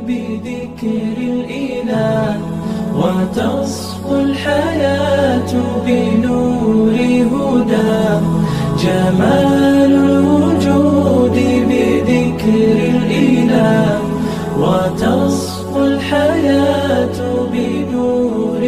بذكر الإله، وتصفو الحياة بنور هداه. جمال الوجود بذكر الإله، وتصفو الحياة بنور